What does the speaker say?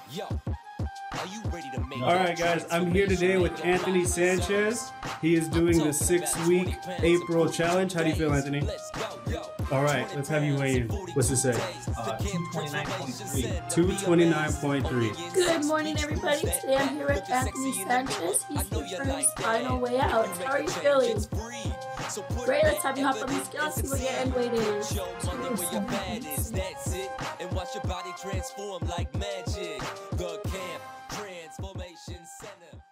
Alright guys, I'm here today with Anthony Sanchez. He is doing the 6-week April challenge. How do you feel, Anthony? Alright, let's have you weigh in. What's it say? 229.3. 229.3. Good morning, everybody. Today I'm here with Anthony Sanchez. He's here for his final way out. How are you feeling? Great, let's have you hop on the scale and see what your end weight is. Show me where your back is, that's it. And watch your body transform like magic. The Camp Transformation Center.